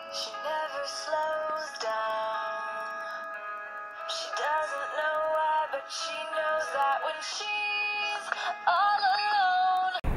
She never slows down. She doesn't know why, but she knows that when she's all alone.